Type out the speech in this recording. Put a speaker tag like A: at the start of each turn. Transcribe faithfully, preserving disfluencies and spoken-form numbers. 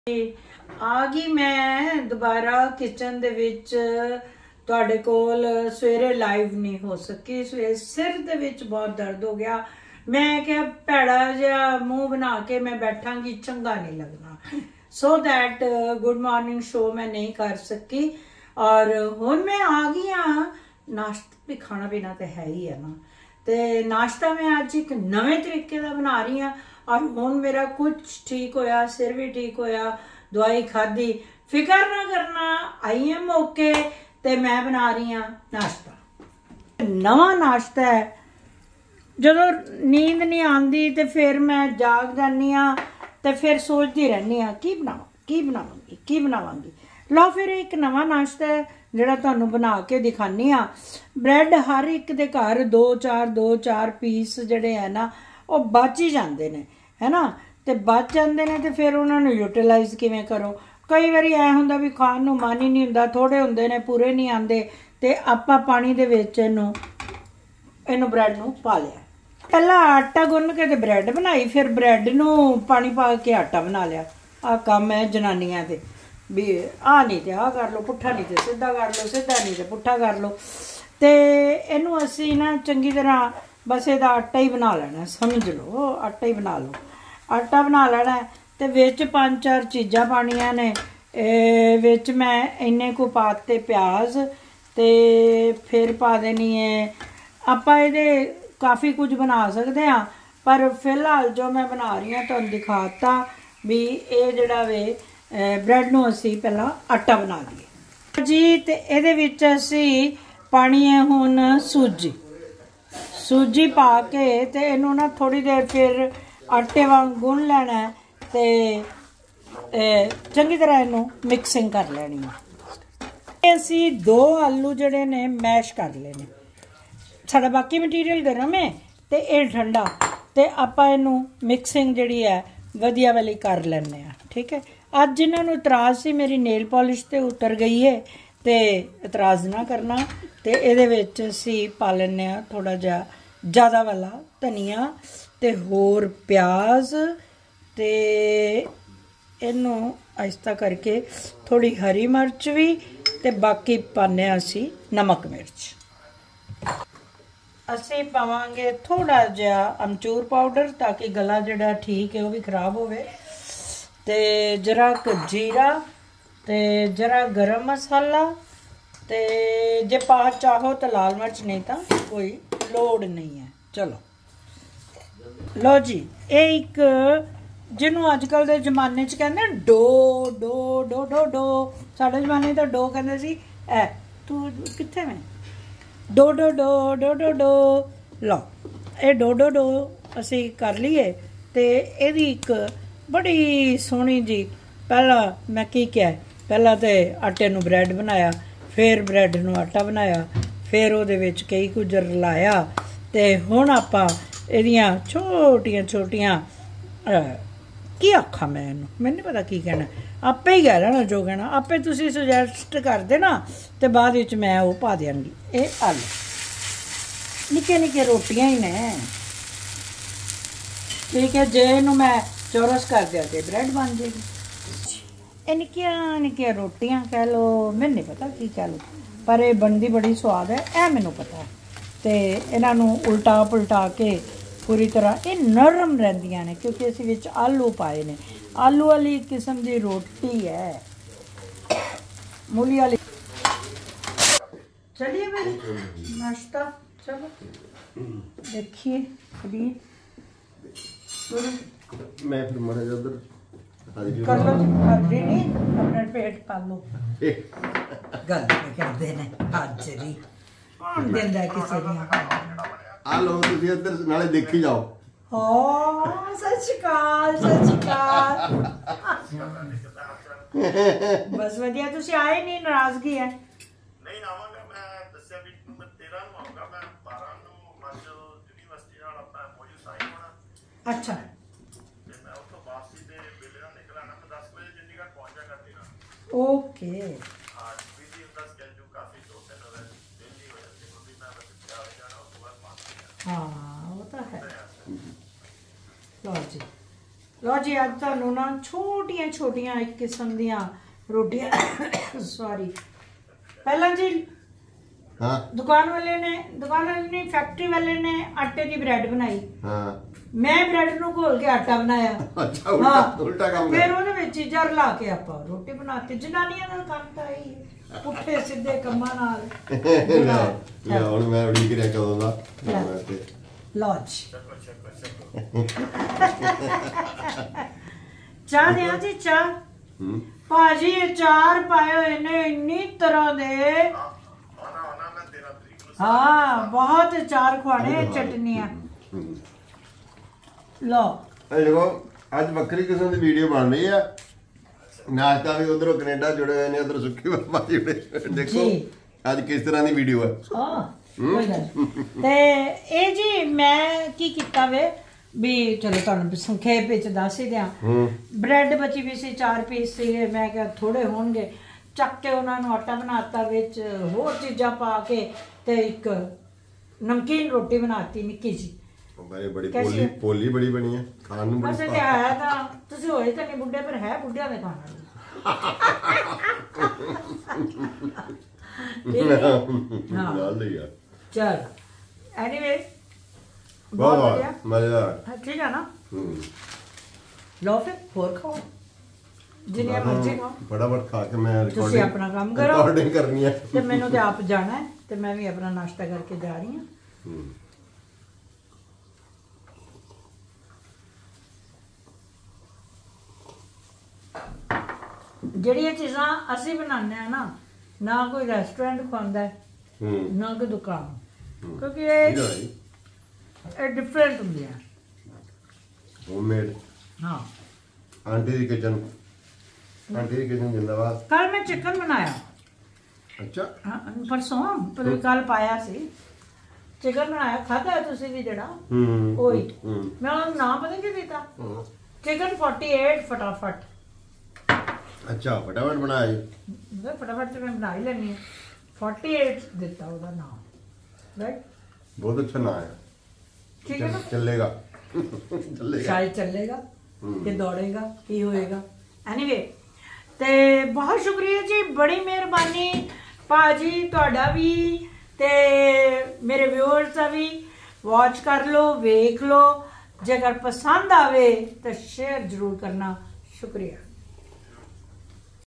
A: आ गई मैं दोबारा किचन दे विच तुहाडे कोल सवेरे लाइव नहीं हो सकी। सवेरे सिर दे विच बहुत दर्द हो गया। मैं क्या भैड़ा जिहा मुंह बना के मैं बैठांगी, चंगा नहीं लगना। So that good morning show मैं नहीं कर सकी और हुण मैं आ गई हाँ। नाश्ता भी खाना पीना तो है ही है ना, तो नाश्ता मैं अज एक नवे तरीके का बना रही हाँ और हुण मेरा कुछ ठीक होया, सिर भी ठीक होया, दवाई खाधी। फिकर ना करना, आई एम ओके। ते मैं बना रही हाँ नाश्ता, नवा नाश्ता है। जदों नींद नहीं आती तो फिर मैं जाग जानी हाँ, तो फिर सोचती रहनी हाँ की बनावां की बनावांगी की बनावांगी। लो फिर एक नवा नाश्ता है जिहड़ा तुहानूं बना के दिखानी हाँ। ब्रैड हर एक दे घर दो चार दो चार पीस जिहड़े है ना वो बच ही जाते हैं, है ना। तो बच जाते हैं तो फिर उन्होंने यूटिलाइज किवें करो। कई बारी ऐ हुंदा भी खाण नूं मन ही नहीं हुंदा, थोड़े हुंदे ने, पूरे नहीं आते, तो आपां पानी दे विच इहनूं इहनूं ब्रैड नूं पा लिया। पहला आटा गुन्न के ते ब्रैड बनाई, फिर ब्रैड नूं पानी पा के आटा बना लिया। आ काम है जनानियां दे भी आ नहीं तो आ कर लो, पुट्ठा नहीं तो सीधा कर लो, सीधा नहीं तो पुट्ठा कर लो। तो इनू असी ना चंगी तरह बस ਇਹਦਾ आटा ही बना लेना, समझ लो आटा ही बना लो। आटा बना लेना तो विच पांच चार चीज़ां पानियां ने। विच मैं इन्ने को पाते प्याज, तो फिर पा देनी है आपां इहदे काफ़ी कुछ बना सकते हाँ, पर फिलहाल जो मैं बना रही हूँ तुहानूं दिखाता भी ये जिहड़ा वे ब्रैड नूं असी पहला आटा बना लईए जी। तो इहदे विच असी पानी है हुण सूजी सूजी पा के तो इनू ना थोड़ी देर फिर आटे वांग गुन लेना है, तो चंगी तरह इनू मिक्सिंग कर लेनी है। असी दो आलू जड़े ने मैश कर लेने। साडा बाकी मटीरियल गर्म है तो ये ठंडा, तो आपां इनू मिक्सिंग जिहड़ी है वधिया वाली कर लैने आ। ठीक है। अज जिन्हां नूं इतराज़ सी मेरी नेल पॉलिश ते उतर गई है, तो इतराज़ ना करना। तो इहदे विच असी पा लैने आ थोड़ा जिहा ज़्यादा वाला धनिया, तो होर प्याज, तो इनू आहिस्ता करके थोड़ी हरी मिर्च भी, तो बाकी पाने असी नमक मिर्च। असी पावांगे थोड़ा जिहा अमचूर पाउडर ताकि गला जिहड़ा ठीक है वो भी खराब होवे, तो जरा जीरा, तो जरा गरम मसाला, तो जे पा चाहो तो लाल मिर्च, नहीं तो कोई लोड़ नहीं है। चलो लो जी, ये एक जिन्हों अजकल के जमाने च कहते डो डो डो डो डो, साढ़े जमाने तो डो कहते सी। ए तू कित्थे में डो डो डो डो डो डो। लो ये डो डो डो असी कर लीए। तो यदी एक बड़ी सोहनी जी, पहला मैं की क्या पहला तो आटे नूं ब्रैड बनाया, फिर ब्रैड नूं आटा बनाया, फिर उहदे विच कई कुछ रलाया, तो हुण आपां इहदियां छोटियां छोटियां की आखा मैं इहनूं मैनूं नहीं पता की कहना, आपे ही कह लेना जो कहना, आपे तुसीं सुजैसट कर देना तो बाद विच मैं वो पा देंगी। ये आलू निक्के निक्के रोटियां ही ने। ठीक है। जे इहनूं मैं चौरस कर दिया तो ब्रैड बन जाएगी। ये निक्कियां निक्कियां रोटियां कह लो, मैनूं नहीं पता की कह लो, पर यह बनती बड़ी स्वाद है, यह मैनूं पता है। तो इन्हों उल्टा पुलटा के पूरी तरह ये नरम रहिंदियां ने क्योंकि असीं विच आलू पाए ने। आलू वाली किस्म की रोटी है, मूली वाली। चलिए मेरी नाश्ता, चलो देखिए खरीद
B: मैं फिर मरा उधर
A: कर लो जी, नहीं अपने पेट पा लो। गल करते ने हाजरी कौन देंदा किसी दी
B: आ लो तुसीं इधर नाले देखी जाओ।
A: ओ सत श्री अकाल, सत श्री अकाल। बस वधिया, तुसीं आए नहीं, नाराजगी है?
C: नहीं आवांगा, मैं दस्सिया भी मैं तेरह ਨੂੰ ਆਉਂਗਾ, मैं बारह ਨੂੰ ਮੱਝ ਯੂਨੀਵਰਸਿਟੀ ਨਾਲ ਆਪਣਾ ਮੌਜੂ ਸਾਈਨ ਹੋਣਾ।
A: अच्छा।
C: ਤੇ ਮੈਂ ਉੱਥੋਂ ਵਾਪਸੀ ਦੇ ਵੇਲੇ ਨਾਲ ਨਿਕਲਣਾ, ਮੈਂ दस ਵਜੇ ਚੰਡੀਗੜ੍ਹ ਪਹੁੰਚ ਜਾਗਾ ਤੇਰਾਂ।
A: ओके।
C: ਹਾਂ ਬਿਜ਼ੀ ਹੁੰਦਾ ਸਕੇਜੂਲ ਕਾਫੀ, ਦੋ ਤਿੰਨ ਦਿਨ ਦਿੱਲੀ ਹੋ ਜਾਂਦੇ ਹੁਣ ਵੀ ਮੈਂ ਬਸ ਤਿਆਰ ਹੋ ਜਾਣਾ, ਉਸ ਤੋਂ ਬਾਅਦ ਪਹੁੰਚ ਜਾਣਾ।
A: हाँ वो तो है। लो जी, लो जी अज तुहानू ना छोटिया छोटिया एक किस्म दियां रोटियां सॉरी पहला जी
B: हाँ
A: दुकान वाले ने दुकान वाले ने फैक्ट्री वाले ने आटे की ब्रेड बनाई
B: हाँ
A: मैं ब्रेड नू घोल के आटा बनाया
B: अच्छा उल्टा उल्टा काम
A: फिर
B: कर
A: ਉਹਦੇ ਵਿੱਚ ਚੀਜ਼ਾਂ ਰਲਾ ਕੇ ਆਪਾਂ ਰੋਟੀ ਬਣਾਤੀ ਜਨਾਨੀਆਂ ਦਾ ਕੰਮ ਤਾਂ ਇਹੀ ਹੈ ਪੁੱਠੇ ਸਿੱਧੇ ਕੰਮਾਂ ਨਾਲ
B: ਲੈ ਹੁਣ ਮੈਂ ਉਡੀਕ ਰਿਹਾ ਕਦੋਂ ਦਾ ਮੈਂ ਤੇ
A: ਲੌਜ
C: ਚੱਕੋ ਚੱਕੋ ਚੱਕੋ
A: ਚਾਹ ਦਿਆਂ ਜੀ ਚਾਹ
B: ਹੂੰ
A: ਭਾਜੀ ਇਹ ਚਾਰ ਪਾਏ ਹੋਏ ਨੇ ਇੰਨੀ ਤਰ੍ਹਾਂ ਦੇ
C: ਆਣਾ ਆਣਾ ਮੈਂ ਤੇਰਾ ਤਰੀਕ ਨੂੰ
A: ਹਾਂ ਬਹੁਤ ਚਾਰ ਖਵਾਣੇ ਚਟਨੀਆਂ ਲੋ
B: ਇਹ ਦੇਖੋ ਅੱਜ ਵੱਖਰੀ ਕਿਸਮ ਦੀ ਵੀਡੀਓ ਬਣ ਰਹੀ ਆ ਨਾਸ਼ਤਾ ਵੀ ਉਧਰੋਂ ਕੈਨੇਡਾ ਜੁੜੇ ਹੋਏ ਨੇ ਉਧਰ ਸੁੱਖੀ ਬਾਬਾ ਜੁੜੇ ਦੇਖੋ
A: ਜੀ।
B: ਅੱਜ ਕਿਸ ਤਰ੍ਹਾਂ ਦੀ ਵੀਡੀਓ ਹੈ
A: ਹਾਂ ਕੋਈ ਗੱਲ ਤੇ ਇਹ ਜੀ ਮੈਂ ਕੀ ਕੀਤਾ ਵੇ ਵੀ ਚਲੋ ਤੁਹਾਨੂੰ ਸੰਖੇਪ ਵਿੱਚ ਦੱਸ ਹੀ ਦਿਆਂ ਬ੍ਰੈਡ ਬਚੀ ਵੀ ਸੀ ਚਾਰ ਪੀਸ ਸੀਗੇ ਮੈਂ ਕਿਹਾ ਥੋੜੇ ਹੋਣਗੇ ਚੱਕ ਕੇ ਉਹਨਾਂ ਨੂੰ ਆਟਾ ਬਣਾਤਾ ਵਿੱਚ ਹੋਰ ਚੀਜ਼ਾਂ ਪਾ ਕੇ ਤੇ ਇੱਕ ਨਮਕੀਨ ਰੋਟੀ ਬਣਾਤੀ ਨਿੱਕੀ ਜੀ
B: ਬੜੀ ਬੜੀ
A: ਕੈਸੀ
B: ਪੋਲੀ
A: ਹੈ?
B: ਪੋਲੀ ਬੜੀ ਬਣੀ ਹੈ ਖਾਣ ਨੂੰ
A: ਬਸ
B: ਬੜੀ
A: ਇਹ ਹੈ ਤਾਂ ਤੁਸੀਂ ਹੋਏ ਤਾਂ ਨਹੀਂ ਬੁੱਢੇ ਪਰ ਹੈ ਬੁੱਢਿਆਂ ਦੇ ਖਾਣਾ ਹਾਂ
B: ਗੱਲ ਹੀ ਆ
A: ਚਲ ਐਨੀਵੇ
B: ਬਹੁਤ
A: ਬਹੁਤ ਵਧੀਆ
B: ਬਹੁਤ ਮਜ਼ੇਦਾਰ
A: ਹਾਂ, ਠੀਕ ਹੈ ਨਾ
B: ਹੂੰ
A: ਲਓ ਫਿਰ ਹੋਰ ਖਾਓ ਜਿੰਨੀਆਂ ਮਰਜ਼ੀ ਖਾਓ
B: ਫਟਾਫਟ ਖਾ ਕੇ ਮੈਂ
A: ਤੁਸੀਂ
B: ਰਿਕਾਰਡਿੰਗ
A: ਆਪਣਾ ਕੰਮ ਕਰੋ
B: ਰਿਕਾਰਡਿੰਗ ਕਰਨੀ ਹੈ
A: ਤੇ ਮੈਨੂੰ ਤੇ ਆਪ ਜਾਣਾ ਹੈ ਤੇ ਮੈਂ ਵੀ ਆਪਣਾ ਨਾਸ਼ਤਾ ਕਰਕੇ ਜਾ ਰਹੀ ਹਾਂ
B: ਹੂੰ
A: ਜਿਹੜੀਆਂ ਚੀਜ਼ਾਂ ਅਸੀਂ ਬਣਾਉਂਦੇ ਆ ਨਾ ਨਾ ਕੋਈ ਰੈਸਟੋਰੈਂਟ ਖਵਾਉਂਦਾ ਹੈ
B: ਹੂੰ
A: ਨਾ ਕੋਈ ਦੁਕਾਨ
B: ਹੂੰ।
A: ਕਿਉਂਕਿ ਇਹ
B: ਠੀਕ ਹੈ ਜੀ
A: ਇਹ ਡਿਫਰੈਂਟ ਹੁੰਦੀਆਂ
B: ਹੋਮਮੇਡ
A: ਹਾਂ
B: ਆਂਟੀ ਦੀ ਕਿਚਨ ਆਂਟੀ ਦੀ ਕਿਚਨ ਜਿੰਦਾਬਾਦ
A: ਕੱਲ ਮੈਂ ਚਿਕਨ ਬਣਾਇਆ
B: ਅੱਛਾ
A: ਹਾਂ, ਪਰਸੋਂ ਪਰ ਕੱਲ ਪਾਇਆ ਸੀ ਚਿਕਨ ਬਣਾਇਆ ਖਾਧਾ ਤੁਸੀਂ ਵੀ ਜਿਹੜਾ
B: ਹੂੰ
A: ਉਹੀ
B: ਹੂੰ
A: ਮੈਂ ਉਹਨੂੰ ਨਾਮ ਪਤਾ ਕੀ ਦਿੱਤਾ
B: ਹੂੰ।
A: ਚਿਕਨ ਅੜਤਾਲੀ ਫਟਾਫਟ
B: ਅੱਛਾ ਫਟਾਫਟ ਬਣਾਇਆ ਜੀ
A: ਮੈਂ ਫਟਾਫਟ ਤੇ ਮੈਂ ਬਣਾ ਹੀ ਲੈਣੀ ਹੈ ਅੜਤਾਲੀ ਦਿੱਤਾ ਉਹਦਾ ਨਾਮ ਰਾਈਟ
B: ਬਹੁਤ ਅੱਛਾ ਨਾਂ ਹੈ
A: ਠੀਕ ਹੈ ਨਾ
B: ਚੱਲੇਗਾ ਚੱਲੇਗਾ
A: ਸ਼ਾਇਦ ਚੱਲੇਗਾ
B: ਹੂੰ।
A: ਕਿ ਦੌੜੇਗਾ ਕੀ ਹੋਏਗਾ ਐਨੀਵੇ ਤੇ ਬਹੁਤ ਸ਼ੁਕਰੀਆ ਜੀ ਬੜੀ ਮਿਹਰਬਾਨੀ ਭਾਜੀ ਤੁਹਾਡਾ ਵੀ ਤੇ ਮੇਰੇ ਵਿਊਅਰਸ ਦਾ ਵੀ ਵਾਚ ਕਰ ਲਓ ਵੇਖ ਲਓ ਜੇਕਰ ਪਸੰਦ ਆਵੇ ਤਾਂ ਸ਼ੇਅਰ ਜ਼ਰੂਰ ਕਰਨਾ ਸ਼ੁਕਰੀਆ।